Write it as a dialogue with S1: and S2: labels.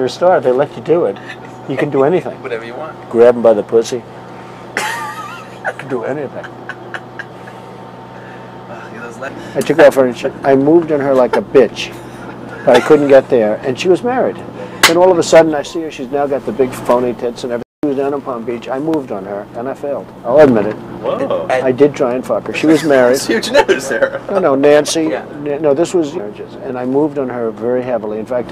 S1: a star. They let you do it. You can do anything.
S2: Whatever you want.
S1: Grab them by the pussy. You can do anything. I took off her and I moved on her like a bitch, but I couldn't get there, and she was married. Then all of a sudden I see her, she's now got the big phony tits and everything. She was down in Palm Beach. I moved on her, and I failed. I'll admit it.
S2: Whoa.
S1: I did try and fuck her. She was married.
S2: Huge news, Sarah.
S1: No, Nancy.
S2: Yeah.
S1: No, this was marriages, and I moved on her very heavily. In fact,